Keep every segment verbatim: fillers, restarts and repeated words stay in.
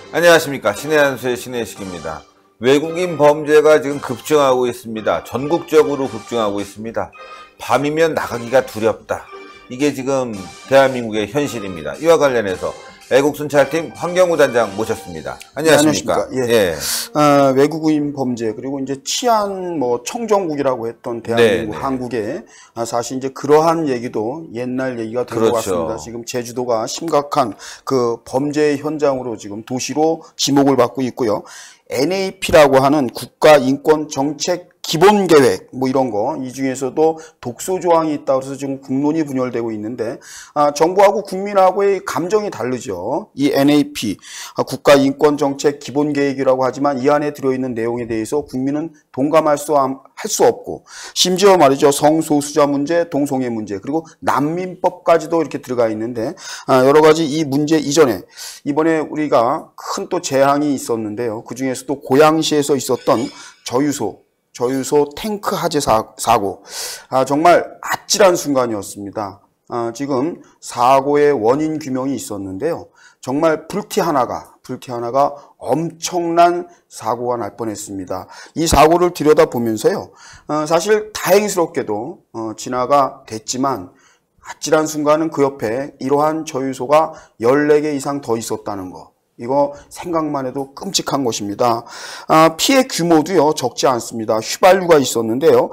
안녕하십니까. 신의 한수의 신의식입니다. 외국인 범죄가 지금 급증하고 있습니다. 전국적으로 급증하고 있습니다. 밤이면 나가기가 두렵다. 이게 지금 대한민국의 현실입니다. 이와 관련해서 애국순찰팀 황경우 단장 모셨습니다. 안녕하십니까. 네, 안녕하십니까. 예. 예. 아, 외국인 범죄 그리고 이제 치안 뭐 청정국이라고 했던 대한민국, 네, 한국에 아, 사실 이제 그러한 얘기도 옛날 얘기가 된 것 그렇죠. 같습니다. 지금 제주도가 심각한 그 범죄 현장으로 지금 도시로 지목을 받고 있고요. 엔에이피라고 하는 국가인권정책 기본계획 뭐 이런 거 이 중에서도 독소 조항이 있다고 해서 지금 국론이 분열되고 있는데 아, 정부하고 국민하고의 감정이 다르죠. 이 엔에이피 아, 국가인권정책 기본계획이라고 하지만 이 안에 들어있는 내용에 대해서 국민은 동감할 수, 할 수 없고 심지어 말이죠. 성소수자 문제, 동성애 문제 그리고 난민법까지도 이렇게 들어가 있는데 아, 여러 가지 이 문제 이전에 이번에 우리가 큰 또 재앙이 있었는데요. 그 중에서도 고양시에서 있었던 저유소 저유소 탱크 화재 사고 아, 정말 아찔한 순간이었습니다. 아, 지금 사고의 원인 규명이 있었는데요. 정말 불티 하나가 불티 하나가 엄청난 사고가 날 뻔했습니다. 이 사고를 들여다보면서요. 어, 사실 다행스럽게도 어, 진화가 됐지만 아찔한 순간은 그 옆에 이러한 저유소가 열네 개 이상 더 있었다는 거. 이거 생각만 해도 끔찍한 것입니다. 아, 피해 규모도요 적지 않습니다. 휘발유가 있었는데요.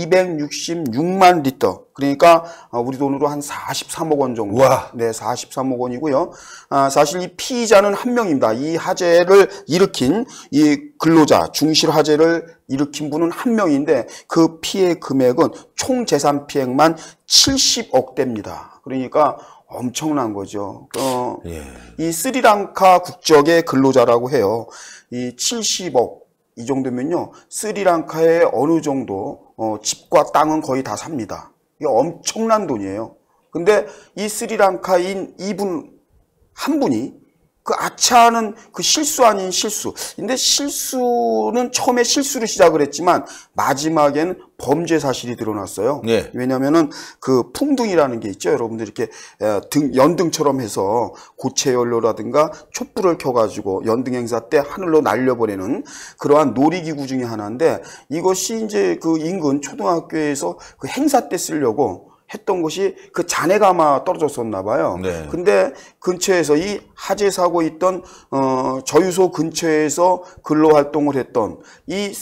이백육십육만 리터. 그러니까 우리 돈으로 한 사십삼억 원 정도. 우와. 네, 사십삼억 원이고요. 아, 사실 이 피의자는 한 명입니다. 이 화재를 일으킨 이 근로자, 중실 화재를 일으킨 분은 한 명인데 그 피해 금액은 총 재산 피해액만 칠십억대입니다. 그러니까 엄청난 거죠. 어, 예. 이 스리랑카 국적의 근로자라고 해요. 이 칠십억 이 정도면요. 스리랑카의 어느 정도 어, 집과 땅은 거의 다 삽니다. 이게 엄청난 돈이에요. 근데 이 스리랑카인 이분 한 분이 그 아차하는 그 실수 아닌 실수. 근데 실수는 처음에 실수로 시작을 했지만 마지막에는 범죄 사실이 드러났어요. 네. 왜냐면은 그 풍등이라는 게 있죠. 여러분들 이렇게 등, 연등처럼 해서 고체 연료라든가 촛불을 켜가지고 연등 행사 때 하늘로 날려보내는 그러한 놀이기구 중에 하나인데 이것이 이제 그 인근 초등학교에서 그 행사 때 쓰려고 했던 것이 그 잔해가 아마 떨어졌었나 봐요. 네. 근데 근처에서 이 화재 사고 있던 어 저유소 근처에서 근로 활동을 했던 이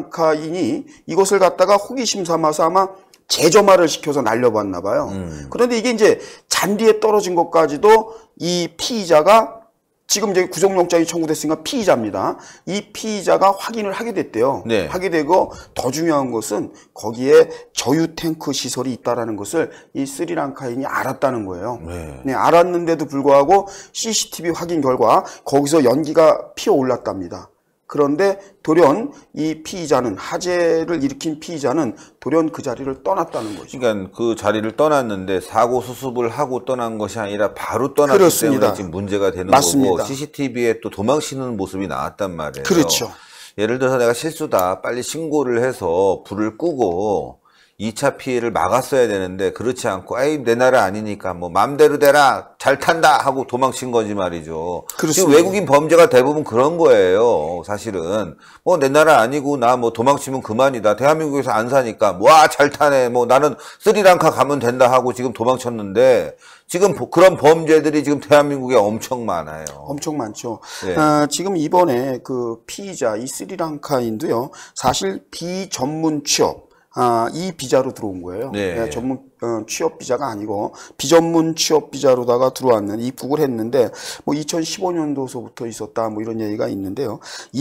스리랑카인이 이것을 갖다가 호기심 삼아서 아마 재점화를 시켜서 날려봤나 봐요. 음. 그런데 이게 이제 잔디에 떨어진 것까지도 이 피의자가 지금 이제 구속영장이 청구됐으니까 피의자입니다. 이 피의자가 확인을 하게 됐대요. 네. 하게 되고 더 중요한 것은 거기에 저유 탱크 시설이 있다라는 것을 이 스리랑카인이 알았다는 거예요. 네. 네, 알았는데도 불구하고 씨씨티비 확인 결과 거기서 연기가 피어올랐답니다. 그런데 돌연 이 피의자는 화재를 일으킨 피의자는 돌연 그 자리를 떠났다는 거죠. 그러니까 그 자리를 떠났는데 사고 수습을 하고 떠난 것이 아니라 바로 떠났기 그렇습니다. 때문에 지금 문제가 되는 맞습니다. 거고 씨씨티비에 또 도망치는 모습이 나왔단 말이에요. 그렇죠. 예를 들어서 내가 실수다 빨리 신고를 해서 불을 끄고 이 차 피해를 막았어야 되는데 그렇지 않고 에이 내 나라 아니니까 뭐 맘대로 되라 잘 탄다 하고 도망친 거지 말이죠. 그렇습니다. 지금 외국인 범죄가 대부분 그런 거예요. 사실은 뭐 내 나라 아니고 나 뭐 도망치면 그만이다. 대한민국에서 안 사니까 와 잘 타네. 뭐 나는 스리랑카 가면 된다 하고 지금 도망쳤는데 지금 그런 범죄들이 지금 대한민국에 엄청 많아요. 엄청 많죠. 네. 아, 지금 이번에 그 피의자 이 스리랑카인도요. 사실 비전문 취업 아, 이 비자로 들어온 거예요. 네. 네, 전문 어, 취업 비자가 아니고 비전문 취업 비자로다가 들어왔는 입국을 했는데 뭐 이천십오 년도서부터 있었다 뭐 이런 얘기가 있는데요.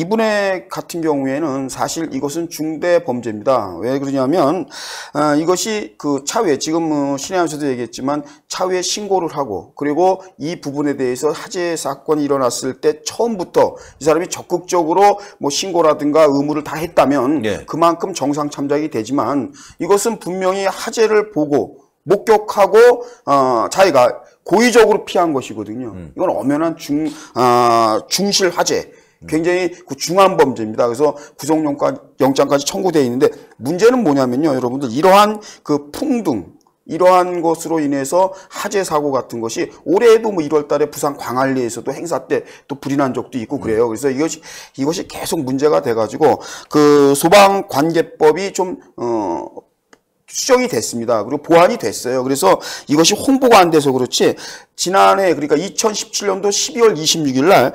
이분의 같은 경우에는 사실 이것은 중대 범죄입니다. 왜 그러냐면 어, 이것이 그 차후에 지금 뭐 신혜한수도 얘기했지만 차후에 신고를 하고 그리고 이 부분에 대해서 화재 사건이 일어났을 때 처음부터 이 사람이 적극적으로 뭐 신고라든가 의무를 다 했다면 네. 그만큼 정상 참작이 되지만 이것은 분명히 화재를 보고 목격하고 어, 자기가 고의적으로 피한 것이거든요. 음. 이건 엄연한 중, 어, 중실 화재. 굉장히 그 중한 범죄입니다. 그래서 구속영장까지 청구되어 있는데 문제는 뭐냐면요. 여러분들 이러한 그 풍등 이러한 것으로 인해서 화재 사고 같은 것이 올해에도 뭐 일월 달에 부산 광안리에서도 행사 때 또 불이 난 적도 있고 그래요. 그래서 이것이 이것이 계속 문제가 돼가지고 그 소방관계법이 좀 어. 수정이 됐습니다. 그리고 보완이 됐어요. 그래서 이것이 홍보가 안 돼서 그렇지 지난해 그러니까 이천십칠 년도 십이월 이십육일 날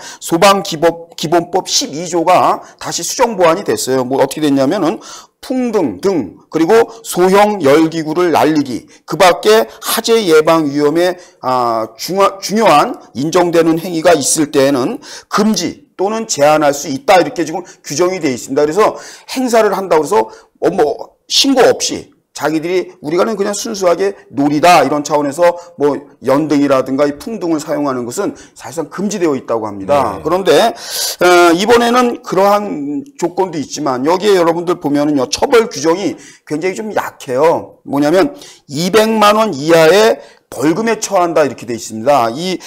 소방기본법 십이 조가 다시 수정 보완이 됐어요. 뭐 어떻게 됐냐면은 풍등 등 그리고 소형 열기구를 날리기 그 밖에 화재 예방 위험에 아, 중요, 중요한 인정되는 행위가 있을 때에는 금지 또는 제한할 수 있다 이렇게 지금 규정이 되어 있습니다. 그래서 행사를 한다고 해서 뭐 신고 없이 자기들이 우리가는 그냥 순수하게 놀이다 이런 차원에서 뭐 연등이라든가 이 풍등을 사용하는 것은 사실상 금지되어 있다고 합니다. 네. 그런데 어, 이번에는 그러한 조건도 있지만 여기에 여러분들 보면은요 처벌 규정이 굉장히 좀 약해요. 뭐냐면 이백만 원 이하의 벌금에 처한다 이렇게 돼 있습니다. 이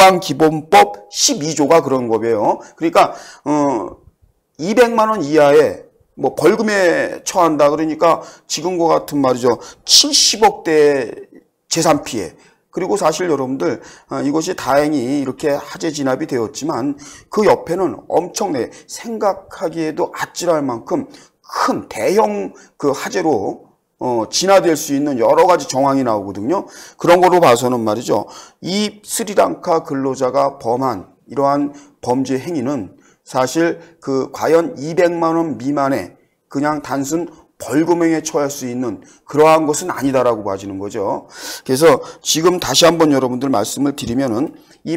소방기본법 십이 조가 그런 거예요. 그러니까 어, 이백만 원 이하의 뭐 벌금에 처한다 그러니까 지금과 같은 말이죠. 칠십억 대 재산 피해. 그리고 사실 여러분들 이것이 다행히 이렇게 화재 진압이 되었지만 그 옆에는 엄청나게 생각하기에도 아찔할 만큼 큰 대형 그 화재로 어, 진화될 수 있는 여러 가지 정황이 나오거든요. 그런 거로 봐서는 말이죠. 이 스리랑카 근로자가 범한 이러한 범죄 행위는 사실 그 과연 이백만 원 미만의 그냥 단순 벌금형에 처할 수 있는 그러한 것은 아니다라고 봐지는 거죠. 그래서 지금 다시 한번 여러분들 말씀을 드리면은 이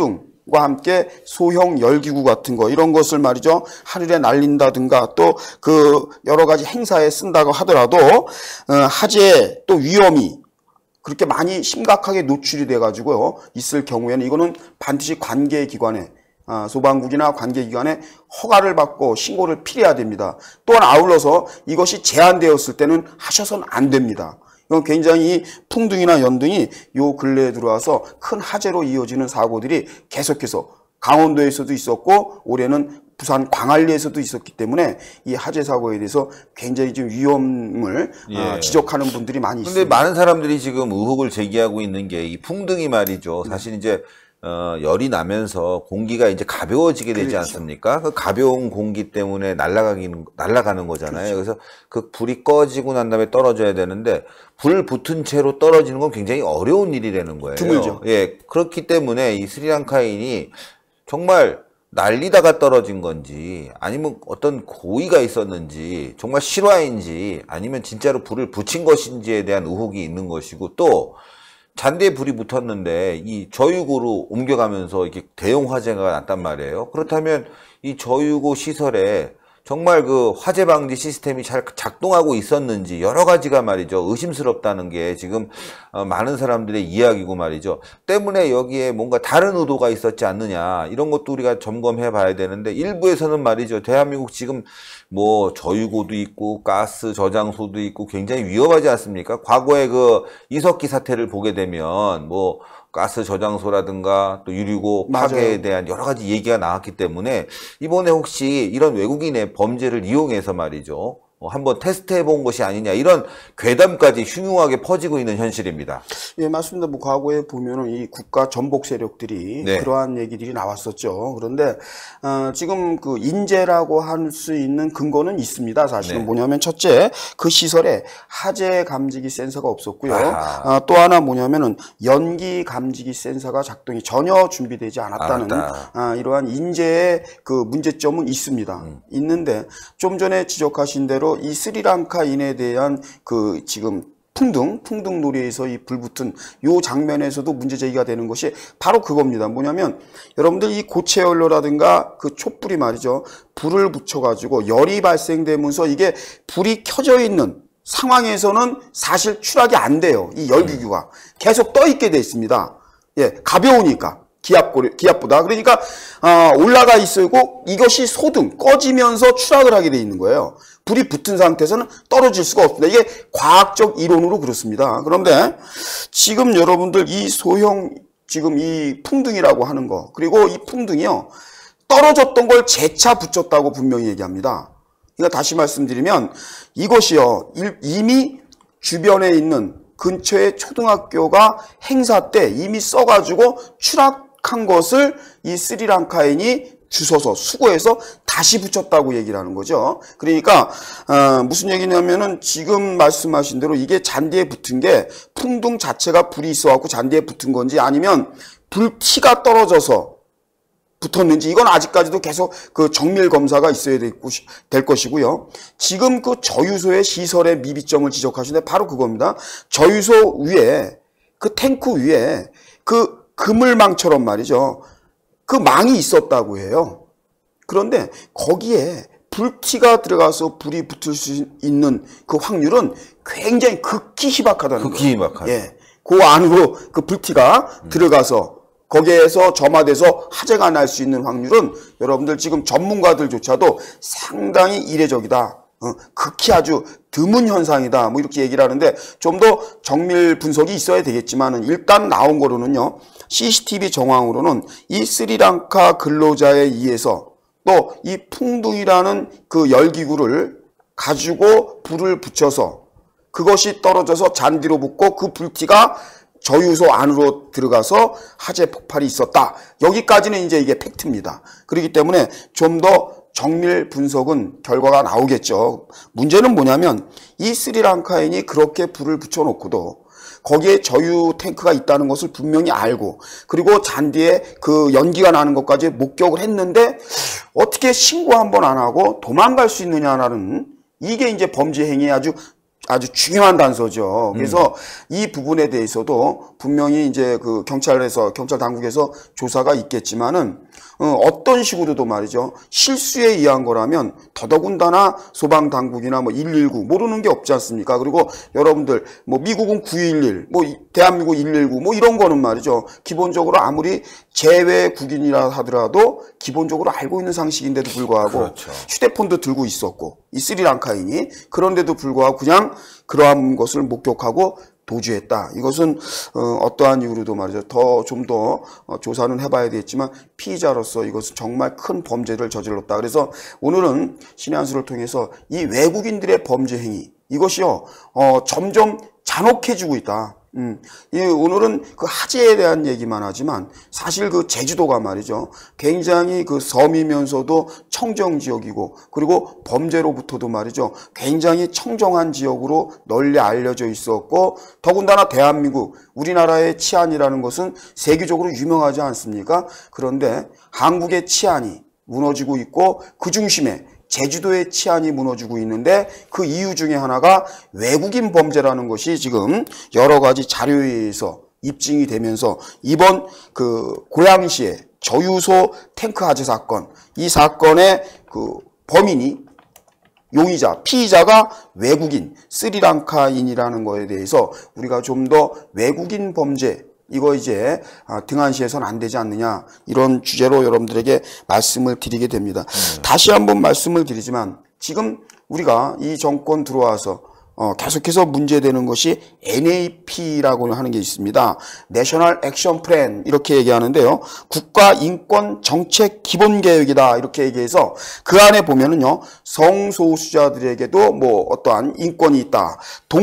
풍등과 함께 소형 열기구 같은 거 이런 것을 말이죠. 하늘에 날린다든가 또 그 여러 가지 행사에 쓴다고 하더라도 어, 화재 또 위험이 그렇게 많이 심각하게 노출이 돼 가지고요. 있을 경우에는 이거는 반드시 관계기관에 소방국이나 관계기관에 허가를 받고 신고를 필요해야 됩니다. 또한 아울러서 이것이 제한되었을 때는 하셔서는 안 됩니다. 이건 굉장히 풍등이나 연등이 요 근래에 들어와서 큰 화재로 이어지는 사고들이 계속해서 강원도에서도 있었고 올해는 부산 광안리에서도 있었기 때문에 이 화재 사고에 대해서 굉장히 좀 위험을 예. 지적하는 분들이 많이 있습니다. 그런데 많은 사람들이 지금 의혹을 제기하고 있는 게 이 풍등이 말이죠. 사실 이제 어, 열이 나면서 공기가 이제 가벼워지게 되지 그렇죠. 않습니까? 그 가벼운 공기 때문에 날아가기는, 날아가는 거잖아요. 그렇죠. 그래서 그 불이 꺼지고 난 다음에 떨어져야 되는데, 불 붙은 채로 떨어지는 건 굉장히 어려운 일이라는 거예요. 드물죠. 예. 그렇기 때문에 이 스리랑카인이 정말 날리다가 떨어진 건지, 아니면 어떤 고의가 있었는지, 정말 실화인지, 아니면 진짜로 불을 붙인 것인지에 대한 의혹이 있는 것이고, 또, 잔디에 불이 붙었는데 이 저유고로 옮겨가면서 이렇게 대형 화재가 났단 말이에요. 그렇다면 이 저유고 시설에 정말 그 화재 방지 시스템이 잘 작동하고 있었는지 여러 가지가 말이죠. 의심스럽다는 게 지금 많은 사람들의 이야기고 말이죠. 때문에 여기에 뭔가 다른 의도가 있었지 않느냐 이런 것도 우리가 점검해 봐야 되는데 일부에서는 말이죠. 대한민국 지금 뭐 저유고도 있고 가스 저장소도 있고 굉장히 위험하지 않습니까? 과거에 그 이석기 사태를 보게 되면 뭐 가스 저장소라든가 또 유류고 파괴에 맞아요. 대한 여러 가지 얘기가 나왔기 때문에 이번에 혹시 이런 외국인의 범죄를 이용해서 말이죠. 한번 테스트해 본 것이 아니냐 이런 괴담까지 흉흉하게 퍼지고 있는 현실입니다. 예, 맞습니다. 뭐 과거에 보면은 이 국가 전복 세력들이 네. 그러한 얘기들이 나왔었죠. 그런데 어, 지금 그 인재라고 할 수 있는 근거는 있습니다. 사실은 네. 뭐냐면 첫째 그 시설에 화재 감지기 센서가 없었고요. 어, 또 하나 뭐냐면은 연기 감지기 센서가 작동이 전혀 준비되지 않았다는 아, 이러한 인재의 그 문제점은 있습니다. 음. 있는데 좀 전에 지적하신 대로 이 스리랑카인에 대한 그 지금 풍등, 풍등놀이에서 이 불붙은 요 장면에서도 문제 제기가 되는 것이 바로 그겁니다. 뭐냐면 여러분들 이 고체 연료라든가 그 촛불이 말이죠. 불을 붙여가지고 열이 발생되면서 이게 불이 켜져 있는 상황에서는 사실 추락이 안 돼요. 이 열기구가 계속 떠 있게 돼 있습니다. 예, 가벼우니까. 기압고, 기압보다. 그러니까, 어, 올라가 있고 이것이 소등, 꺼지면서 추락을 하게 돼 있는 거예요. 불이 붙은 상태에서는 떨어질 수가 없습니다. 이게 과학적 이론으로 그렇습니다. 그런데 지금 여러분들 이 소형, 지금 이 풍등이라고 하는 거, 그리고 이 풍등이요, 떨어졌던 걸 재차 붙였다고 분명히 얘기합니다. 그러니까 다시 말씀드리면 이것이요, 이미 주변에 있는 근처에 초등학교가 행사 때 이미 써가지고 추락한 것을 이 스리랑카인이 주워서 수거해서 다시 붙였다고 얘기를 하는 거죠. 그러니까 어, 무슨 얘기냐면은 지금 말씀하신 대로 이게 잔디에 붙은 게 풍등 자체가 불이 있어갖고 잔디에 붙은 건지 아니면 불티가 떨어져서 붙었는지 이건 아직까지도 계속 그 정밀 검사가 있어야 될 것이고요. 지금 그 저유소의 시설의 미비점을 지적하시는데 바로 그겁니다. 저유소 위에 그 탱크 위에 그 그물망처럼 말이죠. 그 망이 있었다고 해요. 그런데 거기에 불티가 들어가서 불이 붙을 수 있는 그 확률은 굉장히 극히 희박하다는 거예요. 극히 희박하다. 예, 그 안으로 그 불티가 음. 들어가서 거기에서 점화돼서 화재가 날 수 있는 확률은 여러분들 지금 전문가들조차도 상당히 이례적이다. 어, 극히 아주 드문 현상이다. 뭐 이렇게 얘기를 하는데 좀 더 정밀 분석이 있어야 되겠지만은 일단 나온 거로는요. 씨씨티비 정황으로는 이 스리랑카 근로자에 의해서 또 이 풍둥이라는 그 열기구를 가지고 불을 붙여서 그것이 떨어져서 잔디로 붙고 그 불티가 저유소 안으로 들어가서 화재 폭발이 있었다. 여기까지는 이제 이게 팩트입니다. 그렇기 때문에 좀 더 정밀 분석은 결과가 나오겠죠. 문제는 뭐냐면 이 스리랑카인이 그렇게 불을 붙여놓고도 거기에 저유 탱크가 있다는 것을 분명히 알고 그리고 잔디에 그 연기가 나는 것까지 목격을 했는데 어떻게 신고 한 번 안 하고 도망갈 수 있느냐라는 이게 이제 범죄 행위의 아주 아주 중요한 단서죠. 그래서 음. 이 부분에 대해서도 분명히 이제 그 경찰에서 경찰 당국에서 조사가 있겠지만은 어, 어떤 식으로도 말이죠. 실수에 의한 거라면 더더군다나 소방 당국이나 뭐 일일구 모르는 게 없지 않습니까? 그리고 여러분들 뭐 미국은 구일일, 뭐 대한민국 일일구 뭐 이런 거는 말이죠. 기본적으로 아무리 제외국인이라 하더라도 기본적으로 알고 있는 상식인데도 불구하고 그렇죠. 휴대폰도 들고 있었고 이 스리랑카인이 그런데도 불구하고 그냥 그러한 것을 목격하고 도주했다. 이것은 어, 어떠한 이유로도 말이죠. 더 좀 더 어, 조사는 해봐야 되겠지만 피의자로서 이것은 정말 큰 범죄를 저질렀다. 그래서 오늘은 신의 한 수를 통해서 이 외국인들의 범죄 행위 이것이요 어, 점점 잔혹해지고 있다. 음, 이 오늘은 그 화재에 대한 얘기만 하지만 사실 그 제주도가 말이죠. 굉장히 그 섬이면서도 청정 지역이고 그리고 범죄로부터도 말이죠. 굉장히 청정한 지역으로 널리 알려져 있었고 더군다나 대한민국 우리나라의 치안이라는 것은 세계적으로 유명하지 않습니까? 그런데 한국의 치안이 무너지고 있고 그 중심에 제주도의 치안이 무너지고 있는데 그 이유 중에 하나가 외국인 범죄라는 것이 지금 여러 가지 자료에 의해서 입증이 되면서 이번 그 고양시의 저유소 탱크 화재 사건 이 사건의 그 범인이 용의자, 피의자가 외국인, 스리랑카인이라는 거에 대해서 우리가 좀 더 외국인 범죄 이거 이제 등한시해서는 안 되지 않느냐 이런 주제로 여러분들에게 말씀을 드리게 됩니다. 음. 다시 한번 말씀을 드리지만 지금 우리가 이 정권 들어와서 어 계속해서 문제되는 것이 엔에이피라고 하는 게 있습니다. 내셔널 액션 플랜 이렇게 얘기하는데요. 국가 인권 정책 기본 계획이다 이렇게 얘기해서 그 안에 보면은요. 성소수자들에게도 뭐 어떠한 인권이 있다.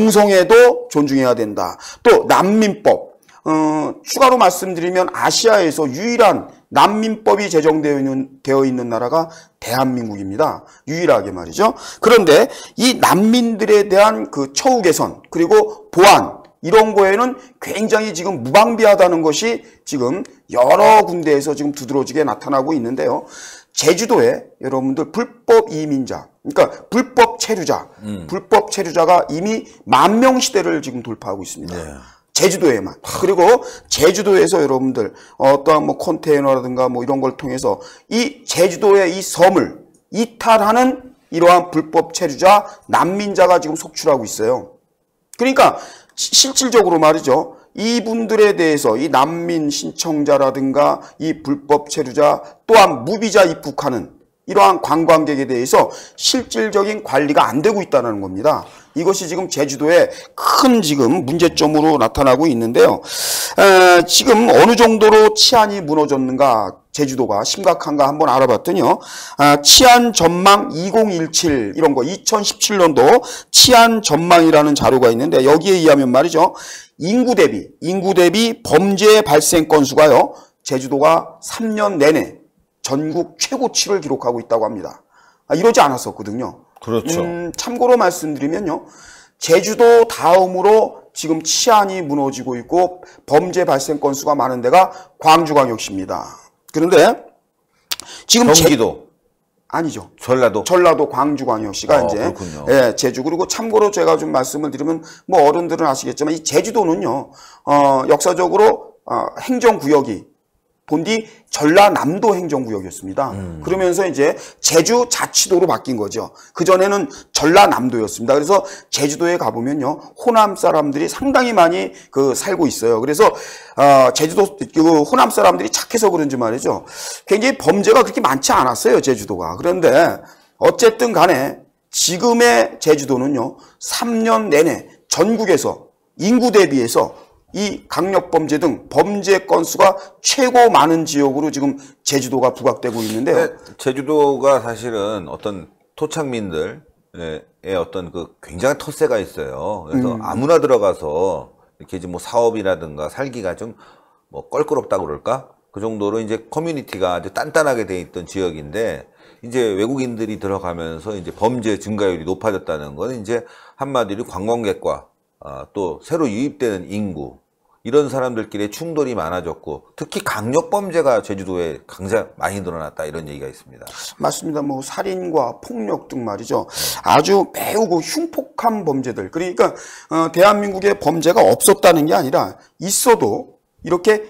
동성애도 존중해야 된다. 또 난민법 어, 추가로 말씀드리면 아시아에서 유일한 난민법이 제정되어 있는, 되어 있는 나라가 대한민국입니다. 유일하게 말이죠. 그런데 이 난민들에 대한 그 처우 개선 그리고 보안 이런 거에는 굉장히 지금 무방비하다는 것이 지금 여러 군데에서 지금 두드러지게 나타나고 있는데요. 제주도에 여러분들 불법 이민자, 그러니까 불법 체류자, 음. 불법 체류자가 이미 만 명 시대를 지금 돌파하고 있습니다. 네. 제주도에만. 그리고 제주도에서 여러분들 어떠한 뭐 컨테이너라든가 뭐 이런 걸 통해서 이 제주도의 이 섬을 이탈하는 이러한 불법 체류자, 난민자가 지금 속출하고 있어요. 그러니까 실질적으로 말이죠. 이분들에 대해서 이 난민 신청자라든가 이 불법 체류자 또한 무비자 입국하는 이러한 관광객에 대해서 실질적인 관리가 안 되고 있다는 겁니다. 이것이 지금 제주도의 큰 지금 문제점으로 나타나고 있는데요. 에, 지금 어느 정도로 치안이 무너졌는가, 제주도가 심각한가 한번 알아봤더니요. 아, 치안 전망 이천십칠 이런 거 이천십칠 년도 치안 전망이라는 자료가 있는데 여기에 의하면 말이죠. 인구 대비 인구 대비 범죄 발생 건수가요. 제주도가 삼 년 내내 전국 최고치를 기록하고 있다고 합니다. 아, 이러지 않았었거든요. 그렇죠. 음, 참고로 말씀드리면요. 제주도 다음으로 지금 치안이 무너지고 있고 범죄 발생 건수가 많은 데가 광주광역시입니다. 그런데 지금 경기도 제... 아니죠. 전라도 전라도 광주광역시가 어, 이제 그렇군요. 예, 제주. 그리고 참고로 제가 좀 말씀을 드리면 뭐 어른들은 아시겠지만 이 제주도는요. 어, 역사적으로 어, 행정구역이 본디 전라남도 행정구역이었습니다. 음. 그러면서 이제 제주자치도로 바뀐 거죠. 그전에는 전라남도였습니다. 그래서 제주도에 가보면요. 호남 사람들이 상당히 많이 그 살고 있어요. 그래서 어, 제주도 그 호남 사람들이 착해서 그런지 말이죠. 굉장히 범죄가 그렇게 많지 않았어요. 제주도가. 그런데 어쨌든 간에 지금의 제주도는요. 삼 년 내내 전국에서 인구 대비해서 이 강력범죄 등 범죄 건수가 최고 많은 지역으로 지금 제주도가 부각되고 있는데요. 제주도가 사실은 어떤 토착민들의 어떤 그 굉장한 텃세가 있어요. 그래서 음. 아무나 들어가서 이렇게 이제 뭐 사업이라든가 살기가 좀 뭐 껄끄럽다고 그럴까? 그 정도로 이제 커뮤니티가 아주 단단하게 돼 있던 지역인데 이제 외국인들이 들어가면서 이제 범죄 증가율이 높아졌다는 건 이제 한마디로 관광객과 아, 또 새로 유입되는 인구 이런 사람들끼리 충돌이 많아졌고 특히 강력범죄가 제주도에 굉장히 많이 늘어났다 이런 얘기가 있습니다. 맞습니다. 뭐 살인과 폭력 등 말이죠. 아주 매우 그 흉폭한 범죄들. 그러니까 어, 대한민국에 범죄가 없었다는 게 아니라 있어도 이렇게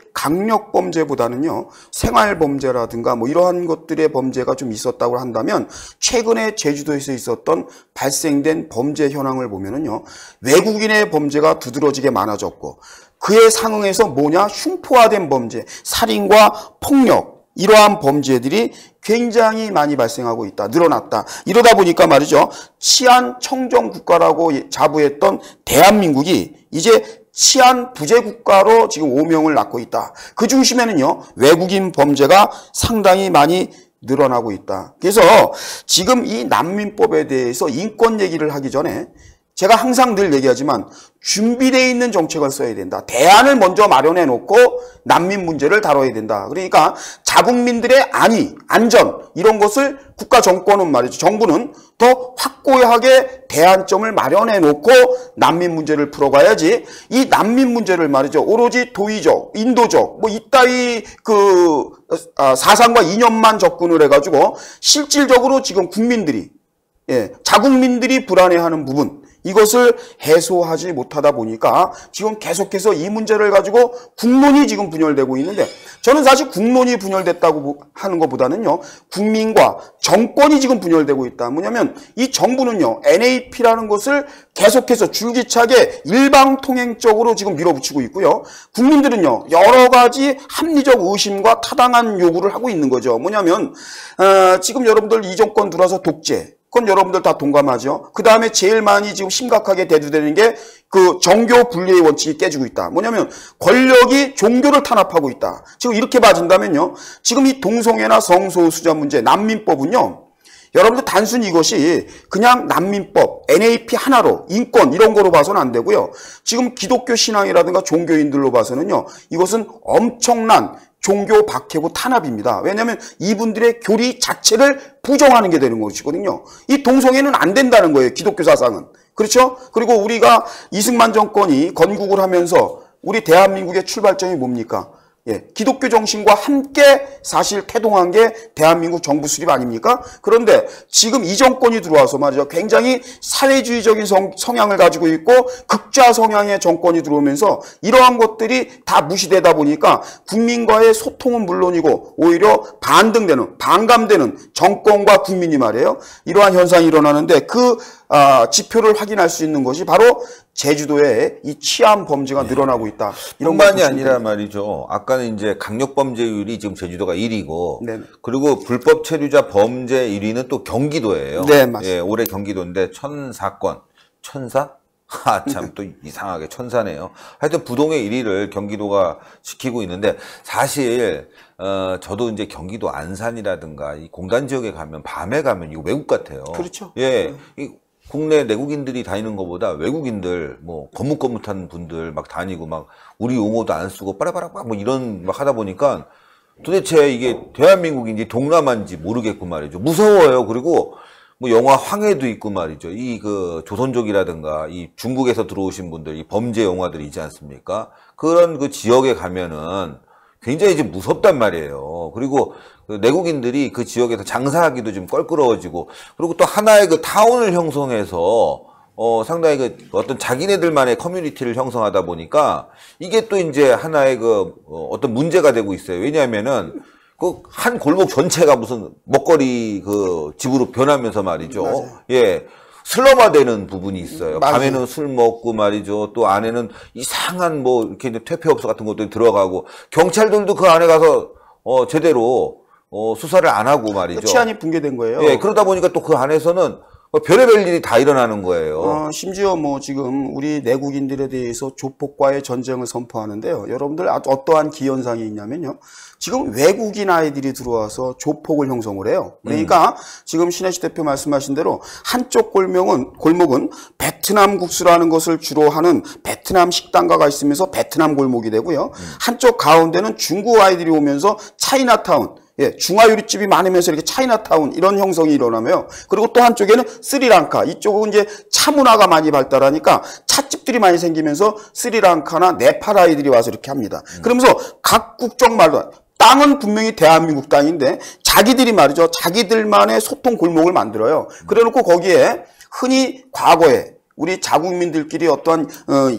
강력범죄보다는요, 생활범죄라든가 뭐 이러한 것들의 범죄가 좀 있었다고 한다면, 최근에 제주도에서 있었던 발생된 범죄 현황을 보면은요, 외국인의 범죄가 두드러지게 많아졌고, 그에 상응해서 뭐냐? 흉포화된 범죄, 살인과 폭력, 이러한 범죄들이 굉장히 많이 발생하고 있다. 늘어났다. 이러다 보니까 말이죠, 치안 청정 국가라고 자부했던 대한민국이 이제 치안 부재 국가로 지금 오명을 낳고 있다. 그 중심에는요, 외국인 범죄가 상당히 많이 늘어나고 있다. 그래서 지금 이 난민법에 대해서 인권 얘기를 하기 전에 제가 항상 늘 얘기하지만 준비되어 있는 정책을 써야 된다. 대안을 먼저 마련해 놓고 난민 문제를 다뤄야 된다. 그러니까 자국민들의 안위, 안전 이런 것을 국가 정권은 말이죠. 정부는 더 확고하게 대안점을 마련해 놓고 난민 문제를 풀어가야지 이 난민 문제를 말이죠. 오로지 도의적, 인도적 뭐 이따위 그 사상과 이념만 접근을 해가지고 실질적으로 지금 국민들이 예, 자국민들이 불안해하는 부분 이것을 해소하지 못하다 보니까 지금 계속해서 이 문제를 가지고 국론이 지금 분열되고 있는데 저는 사실 국론이 분열됐다고 하는 것보다는요. 국민과 정권이 지금 분열되고 있다. 뭐냐면 이 정부는요. 엔에이피라는 것을 계속해서 줄기차게 일방통행적으로 지금 밀어붙이고 있고요. 국민들은요. 여러 가지 합리적 의심과 타당한 요구를 하고 있는 거죠. 뭐냐면 어, 지금 여러분들 이 정권 들어서 독재 그건 여러분들 다 동감하죠. 그 다음에 제일 많이 지금 심각하게 대두되는 게 그 정교 분리의 원칙이 깨지고 있다. 뭐냐면 권력이 종교를 탄압하고 있다. 지금 이렇게 봐준다면요. 지금 이 동성애나 성소수자 문제, 난민법은요. 여러분들 단순히 이것이 그냥 난민법, 엔에이피 하나로 인권 이런 거로 봐서는 안 되고요. 지금 기독교 신앙이라든가 종교인들로 봐서는요. 이것은 엄청난 종교 박해고 탄압입니다. 왜냐하면 이분들의 교리 자체를 부정하는 게 되는 것이거든요. 이 동성애는 안 된다는 거예요. 기독교 사상은. 그렇죠? 그리고 우리가 이승만 정권이 건국을 하면서 우리 대한민국의 출발점이 뭡니까? 예, 기독교 정신과 함께 사실 태동한 게 대한민국 정부 수립 아닙니까? 그런데 지금 이 정권이 들어와서 말이죠. 굉장히 사회주의적인 성, 성향을 가지고 있고 극좌 성향의 정권이 들어오면서 이러한 것들이 다 무시되다 보니까 국민과의 소통은 물론이고 오히려 반등되는, 반감되는 정권과 국민이 말이에요. 이러한 현상이 일어나는데 그 아, 지표를 확인할 수 있는 것이 바로 제주도에 이 치안 범죄가 늘어나고 있다. 이런 뿐만이 아니라 말이죠. 아까는 이제 강력 범죄율이 지금 제주도가 일 위고, 네네. 그리고 불법 체류자 범죄 일 위는 또 경기도예요. 네, 맞습니다. 예, 올해 경기도인데 천사 건, 천사? 아, 참 또 이상하게 천사네요. 하여튼 부동의 일 위를 경기도가 지키고 있는데, 사실 어, 저도 이제 경기도 안산이라든가 이 공단 지역에 가면, 밤에 가면 이거 외국 같아요. 그렇죠. 예. 이 국내 내국인들이 다니는 것보다 외국인들, 뭐, 거뭇거뭇한 분들 막 다니고 막, 우리 용어도 안 쓰고, 빠라바라박 뭐 이런 막 하다 보니까 도대체 이게 대한민국인지 동남아인지 모르겠고 말이죠. 무서워요. 그리고 뭐 영화 황해도 있고 말이죠. 이 그 조선족이라든가 이 중국에서 들어오신 분들, 이 범죄 영화들이 있지 않습니까? 그런 그 지역에 가면은 굉장히 이제 무섭단 말이에요. 그리고 그 내국인들이 그 지역에서 장사하기도 좀 껄끄러워지고, 그리고 또 하나의 그 타운을 형성해서 어 상당히 그 어떤 자기네들만의 커뮤니티를 형성하다 보니까 이게 또 이제 하나의 그 어, 어떤 문제가 되고 있어요. 왜냐하면은 그 한 골목 전체가 무슨 먹거리 그 집으로 변하면서 말이죠. 맞아요. 예. 슬럼화되는 부분이 있어요. 맞아요. 밤에는 술 먹고 말이죠. 또 안에는 이상한 뭐 이렇게 이제 퇴폐업소 같은 것들이 들어가고, 경찰들도 그 안에 가서 어 제대로 어 수사를 안 하고 말이죠. 치안이 붕괴된 거예요. 예, 그러다 보니까 또 그 안에서는 별의별 일이 다 일어나는 거예요. 어, 심지어 뭐 지금 우리 내국인들에 대해서 조폭과의 전쟁을 선포하는데요. 여러분들 아주 어떠한 기현상이 있냐면요. 지금 외국인 아이들이 들어와서 조폭을 형성을 해요. 그러니까 음. 지금 신혜식 대표 말씀하신 대로 한쪽 골목은, 골목은 베트남 국수라는 것을 주로 하는 베트남 식당가가 있으면서 베트남 골목이 되고요. 음. 한쪽 가운데는 중국 아이들이 오면서 차이나타운, 예, 중화요리집이 많으면서 이렇게 차이나타운 이런 형성이 일어나며, 그리고 또 한쪽에는 스리랑카, 이쪽은 이제 차 문화가 많이 발달하니까 찻집들이 많이 생기면서 스리랑카나 네팔 아이들이 와서 이렇게 합니다. 음. 그러면서 각 국적말로 땅은 분명히 대한민국 땅인데 자기들이 말이죠. 자기들만의 소통 골목을 만들어요. 그래놓고 거기에 흔히 과거에 우리 자국민들끼리 어떠한 어,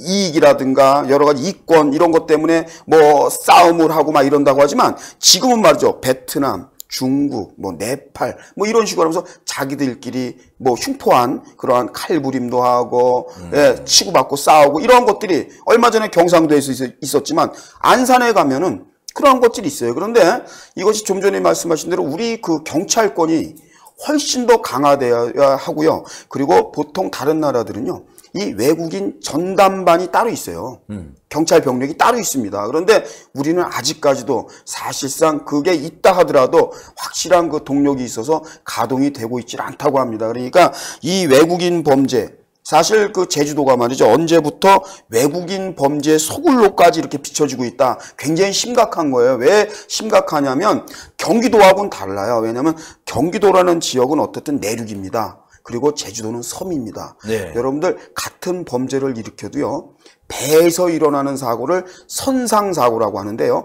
이익이라든가 여러 가지 이권 이런 것 때문에 뭐 싸움을 하고 막 이런다고 하지만 지금은 말이죠. 베트남, 중국, 뭐 네팔 뭐 이런 식으로 하면서 자기들끼리 뭐 흉포한 그러한 칼부림도 하고 음. 예, 치고받고 싸우고 이런 것들이 얼마 전에 경상도에서 있었지만 안산에 가면은 그런 것들이 있어요. 그런데 이것이 좀 전에 말씀하신 대로 우리 그 경찰권이 훨씬 더 강화되어야 하고요. 그리고 보통 다른 나라들은요. 이 외국인 전담반이 따로 있어요. 음. 경찰 병력이 따로 있습니다. 그런데 우리는 아직까지도 사실상 그게 있다 하더라도 확실한 그 동력이 있어서 가동이 되고 있지 않다고 합니다. 그러니까 이 외국인 범죄, 사실 그 제주도가 말이죠. 언제부터 외국인 범죄 소굴로까지 이렇게 비춰지고 있다. 굉장히 심각한 거예요. 왜 심각하냐면 경기도하고는 달라요. 왜냐하면 경기도라는 지역은 어떻든 내륙입니다. 그리고 제주도는 섬입니다. 네. 여러분들 같은 범죄를 일으켜도요. 배에서 일어나는 사고를 선상사고라고 하는데요.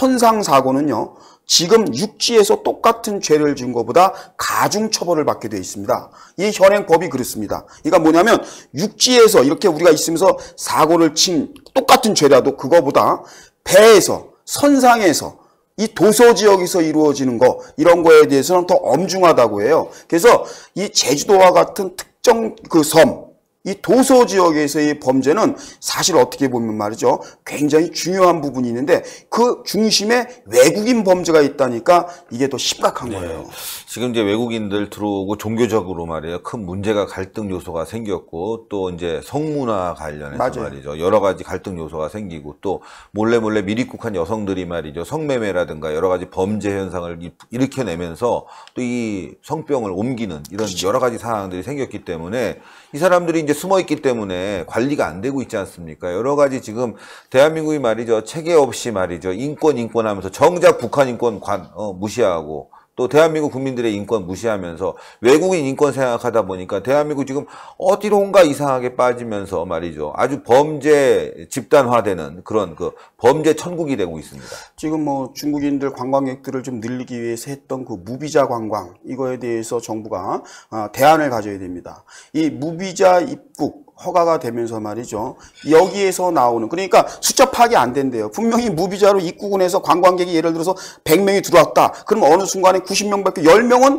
선상사고는요. 지금 육지에서 똑같은 죄를 지은 것보다 가중처벌을 받게 되어 있습니다. 이 현행법이 그렇습니다. 그러니까 뭐냐면 육지에서 이렇게 우리가 있으면서 사고를 친 똑같은 죄라도 그거보다 배에서 선상에서 이 도서지역에서 이루어지는 거 이런 거에 대해서는 더 엄중하다고 해요. 그래서 이 제주도와 같은 특정 그 섬, 이 도서 지역에서의 범죄는 사실 어떻게 보면 말이죠. 굉장히 중요한 부분이 있는데 그 중심에 외국인 범죄가 있다니까 이게 더 심각한 네. 거예요. 지금 이제 외국인들 들어오고 종교적으로 말이에요. 큰 문제가 갈등 요소가 생겼고 또 이제 성문화 관련해서 맞아요. 말이죠. 여러 가지 갈등 요소가 생기고 또 몰래 몰래 미립국한 여성들이 말이죠. 성매매라든가 여러 가지 범죄 현상을 일으켜내면서 또 이 성병을 옮기는 이런 그렇죠. 여러 가지 상황들이 생겼기 때문에 이 사람들이 이제 숨어 있기 때문에 관리가 안 되고 있지 않습니까? 여러 가지 지금 대한민국이 말이죠. 체계 없이 말이죠. 인권 인권 하면서 정작 북한 인권 관, 어, 무시하고 또 대한민국 국민들의 인권 무시하면서 외국인 인권 생각하다 보니까 대한민국 지금 어디론가 이상하게 빠지면서 말이죠. 아주 범죄 집단화되는 그런 그 범죄 천국이 되고 있습니다. 지금 뭐 중국인들 관광객들을 좀 늘리기 위해서 했던 그 무비자 관광 이거에 대해서 정부가 대안을 가져야 됩니다. 이 무비자 입국 허가가 되면서 말이죠. 여기에서 나오는 그러니까 숫자 파악이 안 된대요. 분명히 무비자로 입국을 해서 관광객이 예를 들어서 백 명이 들어왔다. 그럼 어느 순간에 구십 명밖에 십 명은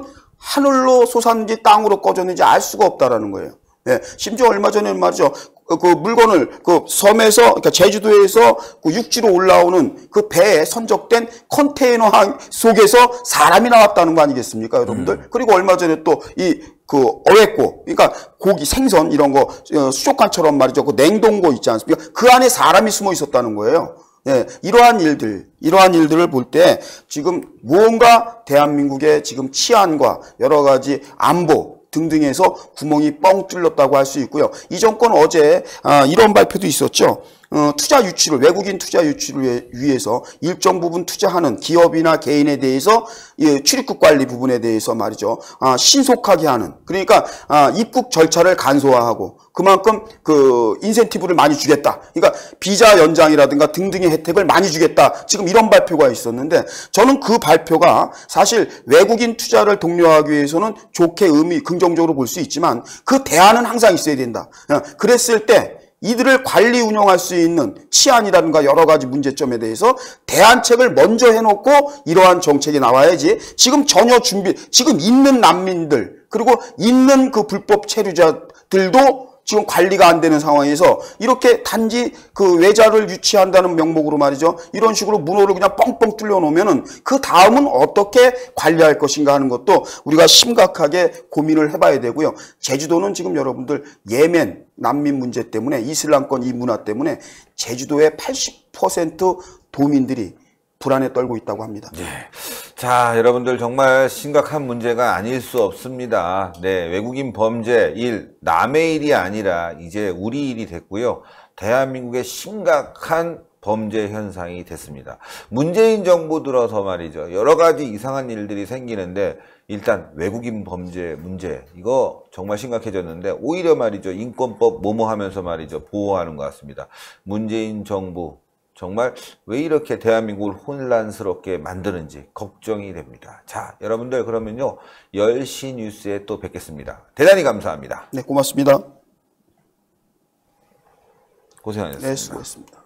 하늘로 솟았는지 땅으로 꺼졌는지 알 수가 없다라는 거예요. 예, 심지어 얼마 전에 말이죠. 그 물건을 그 섬에서, 그러니까 제주도에서 그 육지로 올라오는 그 배에 선적된 컨테이너 속에서 사람이 나왔다는 거 아니겠습니까, 여러분들? 음. 그리고 얼마 전에 또 이 그 어획고, 그러니까 고기, 생선 이런 거 수족관처럼 말이죠. 그 냉동고 있지 않습니까? 그 안에 사람이 숨어 있었다는 거예요. 예, 이러한 일들, 이러한 일들을 볼 때 지금 무언가 대한민국의 지금 치안과 여러 가지 안보 등등에서 구멍이 뻥 뚫렸다고 할 수 있고요. 이 정권 어제 아, 이런 발표도 있었죠. 어, 투자 유치를, 외국인 투자 유치를 위해서 일정 부분 투자하는 기업이나 개인에 대해서 예, 출입국 관리 부분에 대해서 말이죠. 아, 신속하게 하는, 그러니까 아, 입국 절차를 간소화하고 그만큼 그 인센티브를 많이 주겠다. 그러니까 비자 연장이라든가 등등의 혜택을 많이 주겠다. 지금 이런 발표가 있었는데 저는 그 발표가 사실 외국인 투자를 독려하기 위해서는 좋게 의미, 긍정적으로 볼 수 있지만 그 대안은 항상 있어야 된다. 그랬을 때 이들을 관리 운영할 수 있는 치안이라든가 여러 가지 문제점에 대해서 대안책을 먼저 해놓고 이러한 정책이 나와야지 지금 전혀 준비, 지금 있는 난민들 그리고 있는 그 불법 체류자들도 지금 관리가 안 되는 상황에서 이렇게 단지 그 외자를 유치한다는 명목으로 말이죠. 이런 식으로 문호를 그냥 뻥뻥 뚫려 놓으면은 그 다음은 어떻게 관리할 것인가 하는 것도 우리가 심각하게 고민을 해봐야 되고요. 제주도는 지금 여러분들 예멘 난민 문제 때문에 이슬람권 이 문화 때문에 제주도의 팔십 퍼센트 도민들이 불안에 떨고 있다고 합니다. 네. 자, 여러분들 정말 심각한 문제가 아닐 수 없습니다. 네, 외국인 범죄 일, 남의 일이 아니라 이제 우리 일이 됐고요. 대한민국의 심각한 범죄 현상이 됐습니다. 문재인 정부 들어서 말이죠. 여러 가지 이상한 일들이 생기는데 일단 외국인 범죄 문제 이거 정말 심각해졌는데 오히려 말이죠. 인권법 뭐뭐 하면서 말이죠. 보호하는 것 같습니다. 문재인 정부 정말 왜 이렇게 대한민국을 혼란스럽게 만드는지 걱정이 됩니다. 자, 여러분들 그러면요. 열 시 뉴스에 또 뵙겠습니다. 대단히 감사합니다. 네, 고맙습니다. 고생하셨습니다. 네, 수고했습니다.